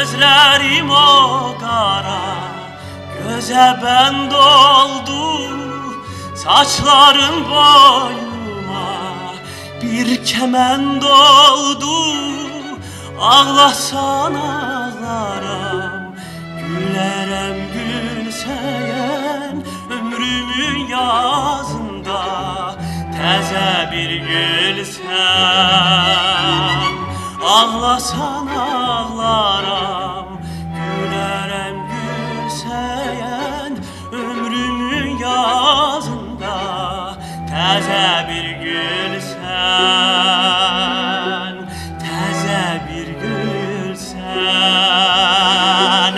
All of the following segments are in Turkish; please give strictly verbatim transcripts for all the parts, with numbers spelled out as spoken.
Gözlerim o kara göze ben doldu, saçların boynuma bir kemen doldu. Ağlasan ağlarım, gülerem gülseyen, ömrümün yazında teze bir gülsen. Ağlasan ağlarım, gülerem gülseyen, ömrümün yazında teze bir gülsen, teze bir gülsen.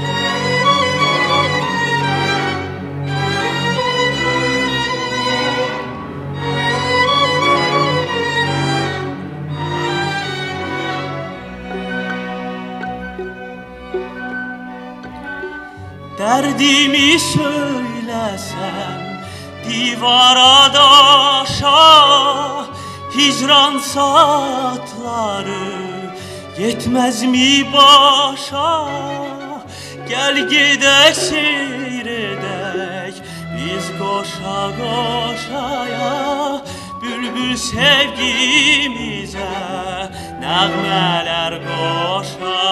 Derdimi söylesem divara daşa, hicran saatları yetmez mi başa? Gel gidek seyredek biz koşa koşaya, bülbül sevgimize nəğmələr koşa.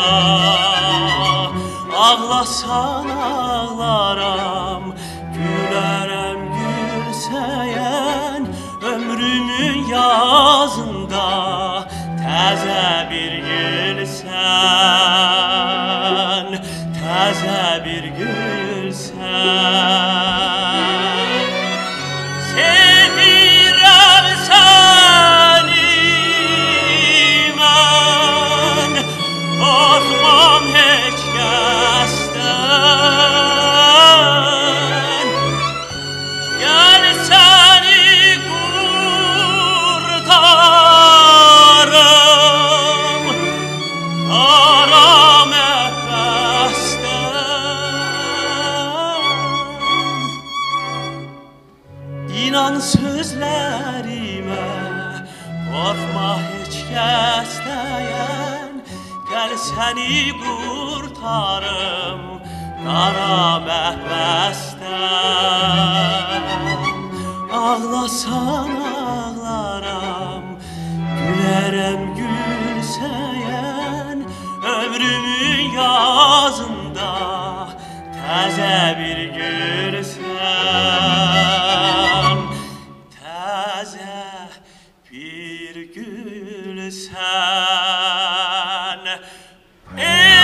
Ağlasan ağlaram, gülerem gülseyen, ömrümün yazında teze bir gülsen, teze bir gülsen. Sevirem seni mən, korkmam heç kəsdən. Gel seni kurtarım kara məhbəsdən. İnan sözlerime, korkma heç kəsdən. Gel seni kurtarım kara məhbəsdən. Ağlasan ağlaram, gülerem gülseyen, ömrümün yazında teze bir gülsen, teze bir gülsen.